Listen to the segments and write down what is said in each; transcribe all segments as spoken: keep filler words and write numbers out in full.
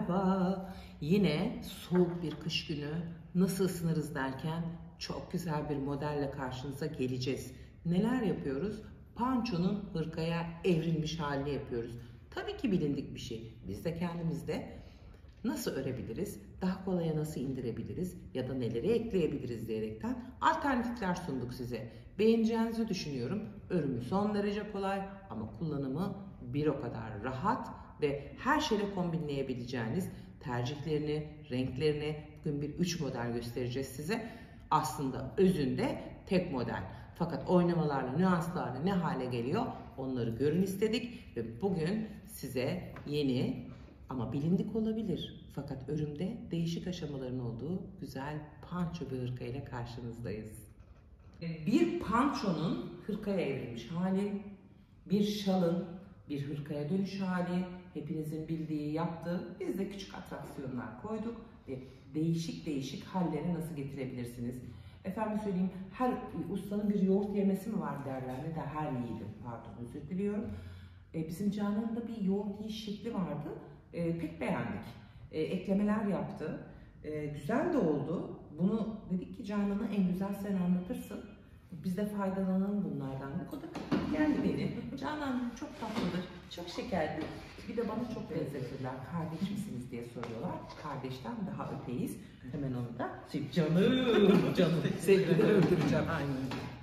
Merhaba. Yine soğuk bir kış günü nasıl ısınırız derken çok güzel bir modelle karşınıza geleceğiz. Neler yapıyoruz? Pançonun hırkaya evrilmiş halini yapıyoruz. Tabii ki bilindik bir şey. Biz de kendimizde nasıl örebiliriz, daha kolaya nasıl indirebiliriz ya da neleri ekleyebiliriz diyerekten alternatifler sunduk size. Beğeneceğinizi düşünüyorum. Örümü son derece kolay ama kullanımı bir o kadar rahat ve her şeyle kombinleyebileceğiniz, tercihlerini, renklerini bugün bir üç model göstereceğiz size. Aslında özünde tek model. Fakat oynamalarla, nüanslarla ne hale geliyor onları görün istedik ve bugün size yeni ama bilindik olabilir fakat örümde değişik aşamaların olduğu güzel panço bir hırka ile karşınızdayız. Bir pançonun hırkaya evrilmiş hali, bir şalın bir hırkaya dönüş hali, hepinizin bildiği, yaptığı, biz de küçük atraksiyonlar koyduk ve değişik değişik hallere nasıl getirebilirsiniz? Efendim söyleyeyim, her ustanın bir yoğurt yemesi mi var derler, ne de her yiğidin, pardon özür diliyorum. E, bizim Canan'ın da bir yoğurt yiyiş şekli vardı, e, pek beğendik. E, eklemeler yaptı, e, güzel de oldu. Bunu dedik ki Canan'a en güzel sen anlatırsın. Biz de faydalanalım bunlardan. Bu kadar geldi beni. Canan çok tatlıdır, çok şekerdir. Bir de bana çok benzetirler. Kardeş misiniz diye soruyorlar. Kardeşten daha öteyiz. Hemen onu da canım, canım. Sevgili öldüreceğim. Aynen.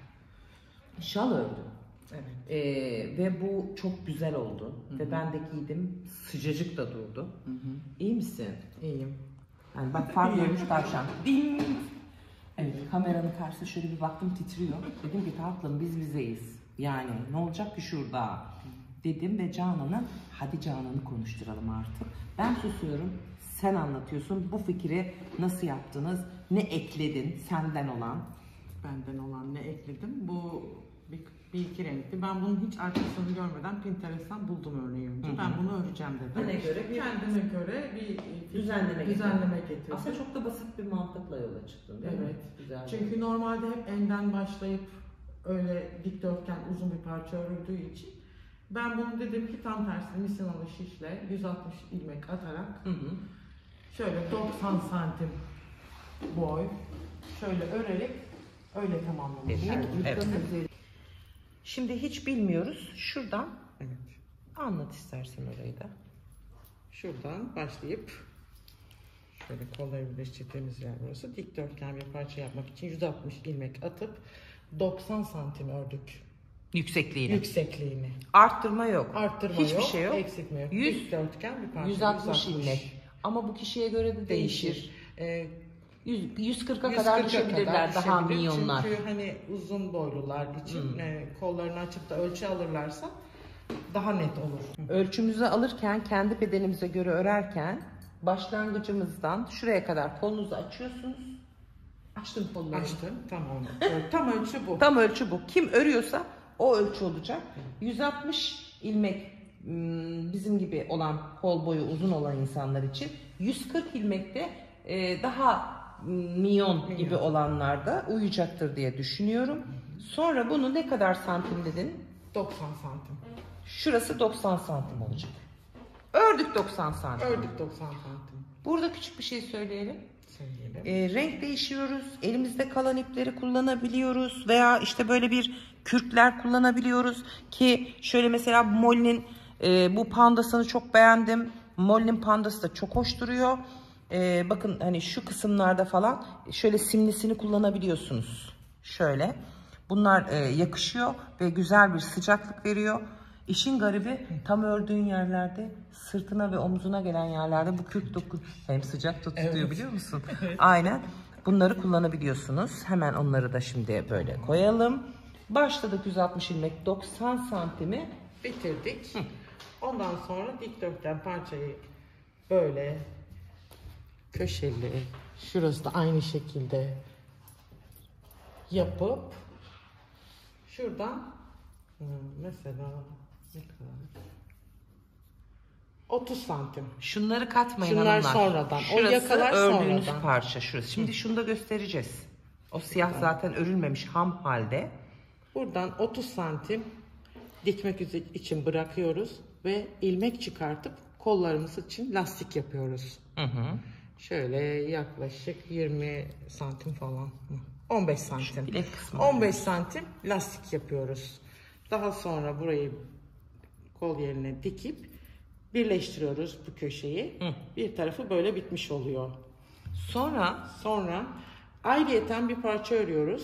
Şal ördüm. Evet. Ee, ve bu çok güzel oldu. Hı-hı. Ve ben de giydim. Sıcacık da durdu. Hı-hı. İyi misin? İyiyim. Yani bak fark olmuş tavşan. Ding! Evet, kameranın karşısında şöyle bir baktım titriyor. Dedim ki tatlım biz bizeyiz. Yani ne olacak ki şurada? Dedim ve Canan'a hadi Canan'ı konuşturalım artık. Ben susuyorum, sen anlatıyorsun. Bu fikri nasıl yaptınız? Ne ekledin senden olan? Benden olan ne ekledim? Bu bir, bir iki renkli. Ben bunun hiç arkasını görmeden Pinterest'ten buldum örneği önce. Hı hı. Ben bunu öreceğim dedim. Kendine göre bir, kendime göre bir düzenleme, düzenleme getirdim. Aslında çok da basit bir mantıkla yola çıktın değil evet. mi? Güzel. Çünkü normalde hep enden başlayıp öyle dikdörtgen uzun bir parça örüldüğü için ben bunu dedim ki tam tersine misinalı şişle yüz altmış ilmek atarak hı hı. şöyle doksan santim boy şöyle örerek öyle tamamlamışım. Evet. Evet. Şimdi hiç bilmiyoruz. Şuradan evet. Anlat istersen orayı da. Şuradan başlayıp şöyle kolları birleştirdiğimiz yer burası. Dikdörtgen bir parça yapmak için yüz altmış ilmek atıp doksan santim ördük. Yüksekliğini. Yüksekliğini. Arttırma yok. Arttırma Hiçbir yok. şey yok. Eksiltme yok. yüz, Dikdörtgen bir parça. yüz altmış ilmek. Ama bu kişiye göre de değişir. değişir. Ee, yüz kırka kadar düşebilirler daha milyonlar. Çünkü hani uzun boylular için hmm. e, kollarını açıp da ölçü alırlarsa daha net olur. Ölçümüzü alırken kendi bedenimize göre örerken başlangıcımızdan şuraya kadar kolunuzu açıyorsunuz. Açtım kollarını. Açtım. Tamam. Tam ölçü bu. Tam ölçü bu. Kim örüyorsa o ölçü olacak. yüz altmış ilmek bizim gibi olan kol boyu uzun olan insanlar için yüz kırk ilmekte daha milyon gibi olanlarda uyacaktır diye düşünüyorum. Sonra bunu ne kadar santim dedin? doksan santim. Şurası doksan santim olacak. Ördük doksan santim. Ördük doksan santim. Burada küçük bir şey söyleyelim. Söyleyelim. E, renk değişiyoruz. Elimizde kalan ipleri kullanabiliyoruz. Veya işte böyle bir kürkler kullanabiliyoruz. Ki şöyle mesela Molly'nin e, bu pandasını çok beğendim. Molly'nin pandası da çok hoş duruyor. Ee, bakın hani şu kısımlarda falan şöyle simlisini kullanabiliyorsunuz. Şöyle. Bunlar e, yakışıyor ve güzel bir sıcaklık veriyor. İşin garibi tam ördüğün yerlerde sırtına ve omzuna gelen yerlerde bu kürk doku hem sıcak da tutuyor evet. Biliyor musun? Evet. Aynen. Bunları kullanabiliyorsunuz. Hemen onları da şimdi böyle koyalım. Başladık yüz altmış ilmek doksan santimi bitirdik. Hı. Ondan sonra dikdörtgen parçayı böyle köşeli, şurası da aynı şekilde yapıp şuradan mesela ne kadar? otuz santim. Şunları katmayın Şunlar hanımlar. sonradan. Şurası o yakalar ördüğünüz sonradan. parça şurası. Şimdi Hı. şunu da göstereceğiz. O siyah zaten örülmemiş ham halde. Buradan otuz santim dikmek için bırakıyoruz ve ilmek çıkartıp kollarımız için lastik yapıyoruz. Hı hı. Şöyle yaklaşık yirmi santim falan. on beş santim. Bilek kısmı. on beş santim lastik yapıyoruz. Daha sonra burayı kol yerine dikip birleştiriyoruz bu köşeyi. Hı. Bir tarafı böyle bitmiş oluyor. Sonra Sonra ayrıyeten bir parça örüyoruz.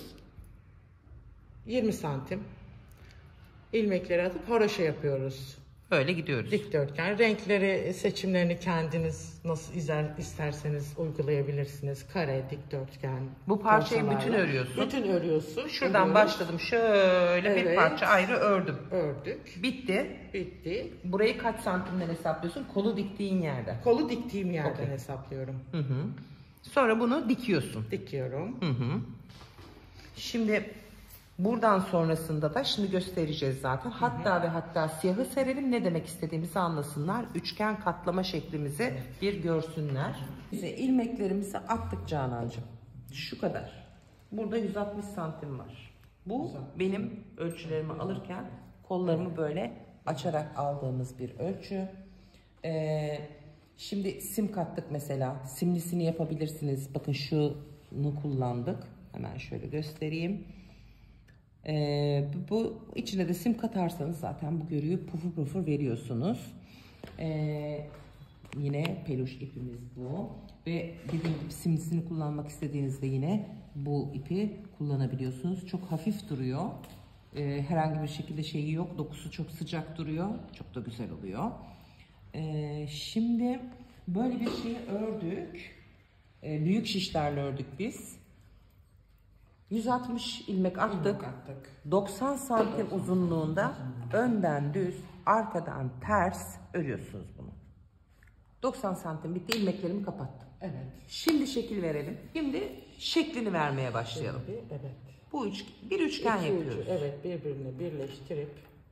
yirmi santim. İlmekleri atıp haroşa yapıyoruz. böyle gidiyoruz. Dikdörtgen. Renkleri, seçimlerini kendiniz nasıl izler, isterseniz uygulayabilirsiniz. Kare, dikdörtgen. Bu parçayı ortalarla. bütün örüyorsun. Bütün örüyorsun. Şuradan Örüyoruz. başladım. Şöyle bir Evet. parça ayrı ördüm. Ördük. Bitti. Bitti. Burayı kaç santimden hesaplıyorsun? Kolu diktiğin yerden. Kolu diktiğim yerden Okey. hesaplıyorum. Hı hı. Sonra bunu dikiyorsun. Dikiyorum. Hı hı. Şimdi buradan sonrasında da şimdi göstereceğiz zaten. Hatta ve hatta siyahı serelim, ne demek istediğimizi anlasınlar. Üçgen katlama şeklimizi bir görsünler. Bize ilmeklerimizi attık Canancığım. Şu kadar. Burada yüz altmış santim var. Bu benim ölçülerimi alırken kollarımı böyle açarak aldığımız bir ölçü. Ee, şimdi sim kattık mesela. Simlisini yapabilirsiniz. Bakın şunu kullandık. Hemen şöyle göstereyim. Ee, bu, bu içine de sim katarsanız zaten bu görüyü pufur pufur veriyorsunuz. Ee, yine peluş ipimiz bu. Ve dediğim gibi simlisini kullanmak istediğinizde yine bu ipi kullanabiliyorsunuz. Çok hafif duruyor. Ee, herhangi bir şekilde şeyi yok. Dokusu çok sıcak duruyor. Çok da güzel oluyor. Ee, şimdi böyle bir şeyi ördük. Ee, büyük şişlerle ördük biz. yüz altmış ilmek attık. İlmek attık. doksan santim uzunluğunda önden düz, arkadan ters örüyorsunuz bunu. doksan santim bitti, ilmeklerimi kapattım. Evet. Şimdi şekil verelim. Şimdi şeklini vermeye başlayalım. Şimdi, evet. Bu üç, bir üçgen İki yapıyoruz. ucu, evet, birbirine birleştirip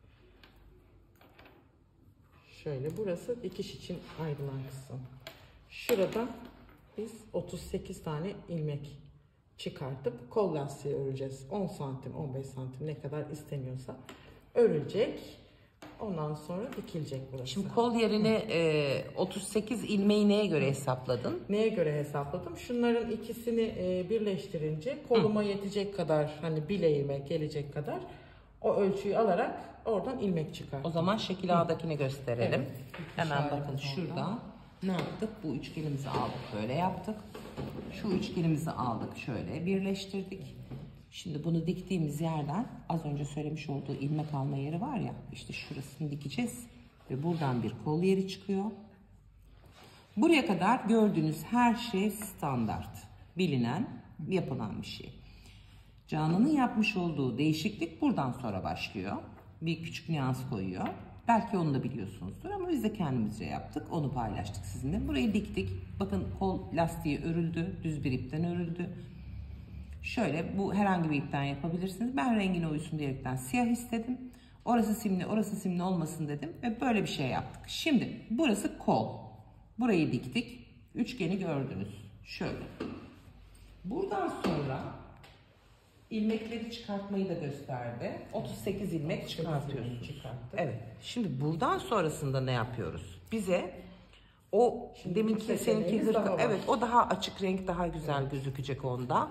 şöyle, burası dikiş için ayrılan kısım. Şurada biz otuz sekiz tane ilmek çıkartıp kol lastiği öreceğiz. on santim, on beş santim ne kadar isteniyorsa örülecek. Ondan sonra dikilecek burası. Şimdi kol yerine e, otuz sekiz ilmeği neye göre hesapladın? Neye göre hesapladım? Şunların ikisini e, birleştirince koluma Hı. yetecek kadar, hani bileğime gelecek kadar o ölçüyü alarak oradan ilmek çıkarttım. O zaman şekil A'dakini gösterelim. Evet. Hemen bakın şurada ne yaptık? Bu üçgenimizi aldık, böyle yaptık. Şu üçgenimizi aldık, şöyle birleştirdik. Şimdi bunu diktiğimiz yerden az önce söylemiş olduğu ilmek alma yeri var ya, işte şurasını dikeceğiz ve buradan bir kol yeri çıkıyor. Buraya kadar gördüğünüz her şey standart, bilinen, yapılan bir şey. Canan'ın yapmış olduğu değişiklik buradan sonra başlıyor. Bir küçük nüans koyuyor. Belki onu da biliyorsunuzdur ama biz de kendimizce yaptık. Onu paylaştık sizinle. Burayı diktik. Bakın kol lastiği örüldü. Düz bir ipten örüldü. Şöyle, bu herhangi bir ipten yapabilirsiniz. Ben rengine uysun diyerekten siyah istedim. Orası simli, orası simli olmasın dedim. Ve böyle bir şey yaptık. Şimdi burası kol. Burayı diktik. Üçgeni gördünüz. Şöyle. Buradan sonra ilmekleri çıkartmayı da gösterdi. otuz sekiz ilmek çıkartıyorsunuz. Evet. Şimdi buradan sonrasında ne yapıyoruz? Bize o Şimdi deminki seninki hırka, evet, o daha açık renk, daha güzel evet. gözükecek onda.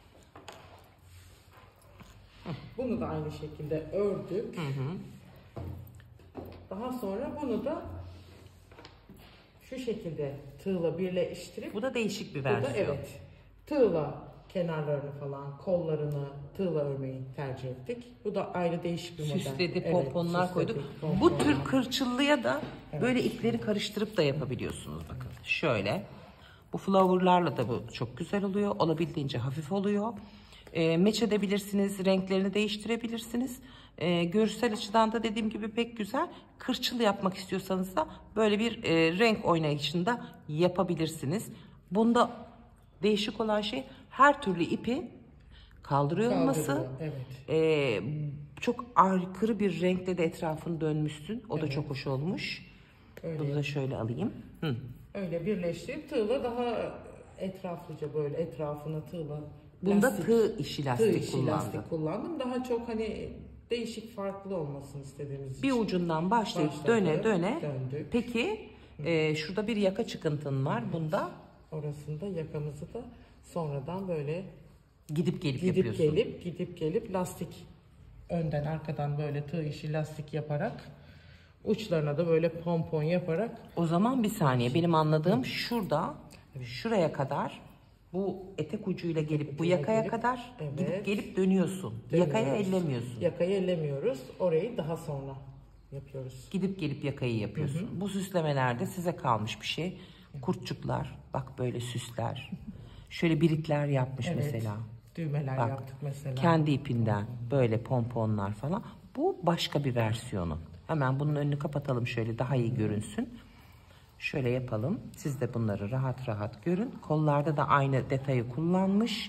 Bunu da aynı şekilde ördük. Hı hı. Daha sonra bunu da şu şekilde tığla birleştirip, bu da değişik bir bu da, versiyon. evet, tığla kenarlarını falan, kollarını tığla örmeyi tercih ettik. Bu da ayrı değişik bir model. Süsledi, pomponlar evet, koyduk. Pomponlar. Bu tür kırçıllıya da evet. böyle ipleri karıştırıp da yapabiliyorsunuz bakın. Şöyle. Bu flowerlarla da bu çok güzel oluyor. Olabildiğince hafif oluyor. E, meç edebilirsiniz, renklerini değiştirebilirsiniz. E, görsel açıdan da dediğim gibi pek güzel. Kırçıl yapmak istiyorsanız da böyle bir e, renk oynayışında yapabilirsiniz. Bunda değişik olan şey her türlü ipi kaldırıyor olması. Evet. E, çok aykırı bir renkle de etrafını dönmüşsün. O evet. da çok hoş olmuş. Öyle. Bunu da şöyle alayım. Hı. Öyle birleştirip tığla daha etraflıca, böyle etrafına tığla. Bunda lastik, tığ işi lastik, tığ işi kullandım. lastik kullandım. Daha çok hani değişik, farklı olmasını istediğimiz bir için. ucundan başlayıp Başladı, döne döne. Döndük. Peki Ee, şurada bir yaka çıkıntın var. Evet. Bunda Orasında yakamızı da sonradan böyle gidip gelip gidip yapıyorsun. gelip gidip gelip lastik önden arkadan böyle tığ işi lastik yaparak uçlarına da böyle pompon yaparak. O zaman bir saniye, benim anladığım şurada şuraya kadar bu etek ucuyla gelip bu yakaya gelip, kadar evet, gidip gelip dönüyorsun. dönüyoruz. Yakaya ellemiyorsun. Yakayı ellemiyoruz. Orayı daha sonra yapıyoruz. Gidip gelip yakayı yapıyorsun. Hı hı. Bu süslemelerde size kalmış bir şey. Kurtçuklar bak böyle süsler. Şöyle birikler yapmış Evet, mesela. Düğmeler Bak, yaptık mesela. kendi ipinden böyle pomponlar falan. Bu başka bir versiyonu. Hemen bunun önünü kapatalım şöyle daha iyi görünsün. Şöyle yapalım. Siz de bunları rahat rahat görün. Kollarda da aynı detayı kullanmış.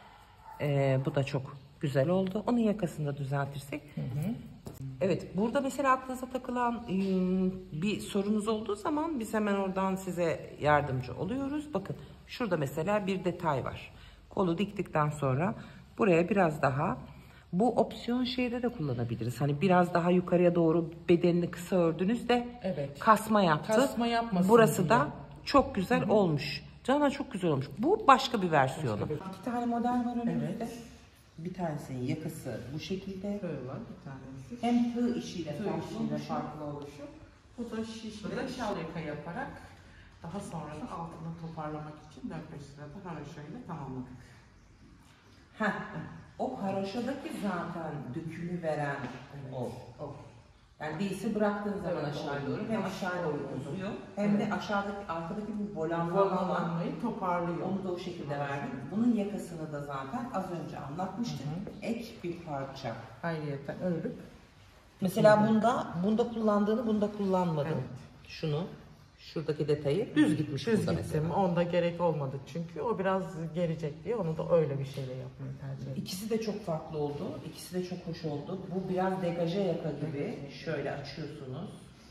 Ee, bu da çok güzel oldu. Onun yakasını da düzeltirsek. Hı hı. Evet, burada mesela aklınıza takılan bir sorunuz olduğu zaman biz hemen oradan size yardımcı oluyoruz. Bakın şurada mesela bir detay var. Kolu diktikten sonra buraya biraz daha, bu opsiyon şeyde de kullanabiliriz. Hani biraz daha yukarıya doğru bedenini kısa ördünüz de evet, kasma yaptı. Kasma yapmasın Burası diye. da çok güzel, hı hı, olmuş. Canan çok güzel olmuş. Bu başka bir versiyonu. Başka bir... İki tane model var önümüzde. Evet. Bir tanesinin yakası bu şekilde. Tığ var bir tanesi. Hem tığ işiyle, tığ farklı, işiyle oluşu. farklı oluşu. Bu da şişle şal yaka yaparak daha sonra da altını toparlamak için dört beş sırada haroşayla tamamladık. Heh, o haroşadaki zaten dökümü veren o. o. Yani değilse bıraktığın zaman evet, aşağı doğru hem aşağı doğru uzuyor hem evet, de aşağıdaki arkadaki bu volanlanmayı toparlıyor. Onu da o şekilde verdim. Bunun yakasını da zaten az önce anlatmıştık. Hı hı. Ek bir parça. Ayrıyeten örüp. Mesela bunda bunda kullandığını bunda kullanmadım. Evet. Şunu. Şuradaki detayı düz gitmiş düz burada gittim. mesela. Onda gerek olmadı çünkü o biraz gelecek diye onu da öyle bir şeyle yapmayı tercih ettim. İkisi de çok farklı oldu. İkisi de çok hoş oldu. Bu biraz degaje yaka gibi. Şöyle açıyorsunuz.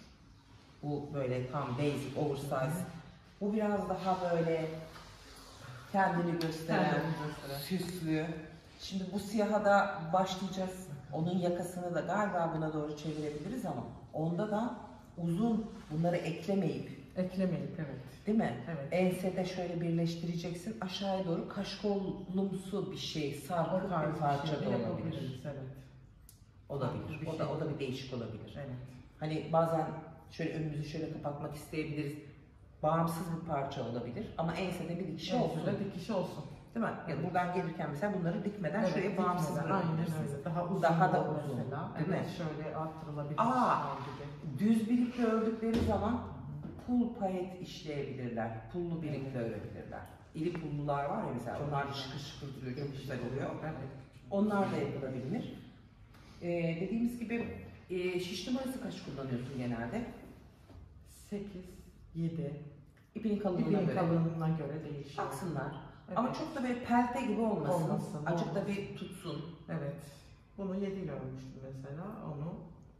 Bu böyle tam basic, oversize. Hı-hı. Bu biraz daha böyle kendini gösteren, kendini süslü. Şimdi bu siyaha da başlayacağız. Onun yakasını da galiba buna doğru çevirebiliriz ama onda da uzun, bunları eklemeyip Eklemeyip evet. Değil mi? Evet. Ensede şöyle birleştireceksin. Aşağıya doğru kaşkolumsu bir şey, sarkık bir parça da olabilir. Evet. Olabilir. O da, o da bir değişik olabilir. Evet. Hani bazen şöyle önümüzü şöyle kapatmak isteyebiliriz. Bağımsız bir parça olabilir ama ensede bir dikişi olsun. Ensede dikişi olsun. Değil mi? Yani evet, buradan gelirken mesela bunları dikmeden evet, şuraya bağımsız bırakabilirsiniz. Daha uzun daha da uzun. Mesela. Değil evet, mi? Şöyle arttırılabilir. Aa, düz birlikte ördükleri zaman pul payet işleyebilirler. Pullu birlikte örebilirler. İri pullular var ya mesela. Çok onlar şıkır şıkır duruyor. Çok güzel oluyor. Evet. Onlar da yapılabilir. Ee, dediğimiz gibi e, şiş numarası kaç kullanıyorsun genelde? sekiz, yedi. İpinin kalınlığına İpinin göre. kalınlığına göre değişiyor. Baksınlar. Evet. Ama çok da böyle pelte gibi olmasın. Olmasın. Azıcık da bir tutsun. Evet. Bunu yedi ile örmüştüm mesela. Onu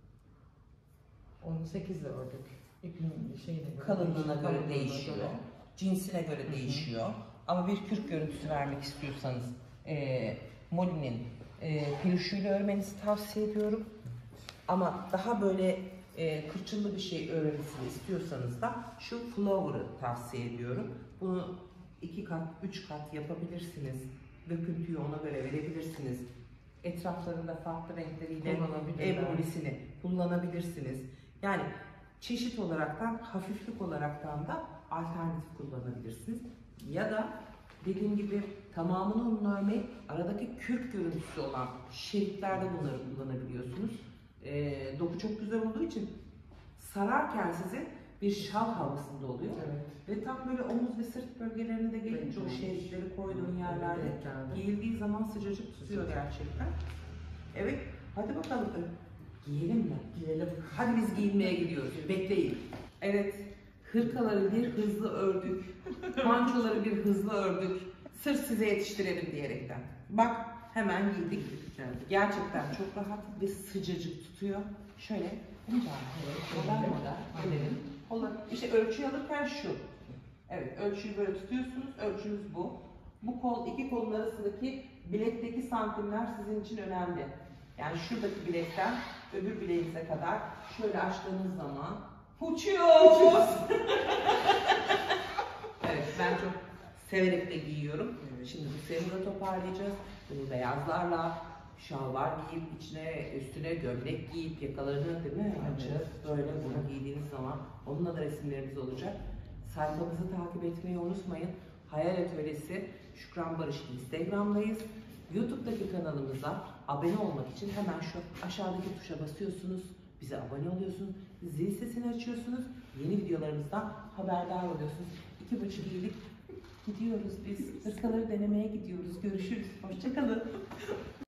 onu sekiz ile ördük. İpinin şeyine göre kalınlığına göre, göre değişiyor. Göre. Cinsine göre Hı-hı. değişiyor. Ama bir kürk görüntüsü vermek istiyorsanız e, Molly'nin e, peluşuyla örmenizi tavsiye ediyorum. Ama daha böyle e, kırçıllı bir şey örmesini istiyorsanız da şu flower'ı tavsiye ediyorum. Bunu iki kat, üç kat yapabilirsiniz. Döküntüyü ona göre verebilirsiniz. Etraflarında farklı renkleriyle ebrulisini kullanabilirsiniz. Yani çeşit olaraktan, hafiflik olaraktan da alternatif kullanabilirsiniz. Ya da dediğim gibi tamamını onunla örmeyip aradaki kürk görüntüsü olan şeritlerde bunları kullanabiliyorsunuz. E, doku çok güzel olduğu için sararken size bir şal havasında oluyor. Evet. Ve tam böyle omuz ve sırt bölgelerine de gelince evet, o şeritleri koyduğun yerlerde evet, giyildiği zaman sıcacık tutuyor gerçekten. Evet, hadi bakalım. Giyelim mi? Giyelim. Hadi biz giyinmeye gidiyoruz. Bekleyin. Evet, hırkaları bir hızlı ördük. Mançoları bir hızlı ördük. Sırf size yetiştirelim diyerekten. Bak, hemen giydik. Gerçekten çok rahat ve sıcacık tutuyor. Şöyle, model model edelim. İşte ölçüyü alırken şu. Evet, ölçüyü böyle tutuyorsunuz. Ölçünüz bu. Bu kol, iki kolun arasındaki bilekteki santimler sizin için önemli. Yani şuradaki bilekten öbür bileğinize kadar şöyle açtığınız zaman Uçuyoruz. Evet, ben çok severek de giyiyorum. Şimdi bu seni de toparlayacağız. Bunu beyazlarla şalvar giyip içine üstüne gömlek giyip yakalarını değil mi açıp böyle bunu giydiğiniz zaman onunla da resimlerimiz olacak. Sayfamızı takip etmeyi unutmayın. Hayal Atölyesi Şükran Barış Instagram'dayız. YouTube'daki kanalımıza abone olmak için hemen şu aşağıdaki tuşa basıyorsunuz. Bize abone oluyorsunuz. Zil sesini açıyorsunuz. Yeni videolarımızdan haberdar oluyorsunuz. İki buçuk iyilik gidiyoruz biz. Hırkaları denemeye gidiyoruz. Görüşürüz. Hoşça kalın.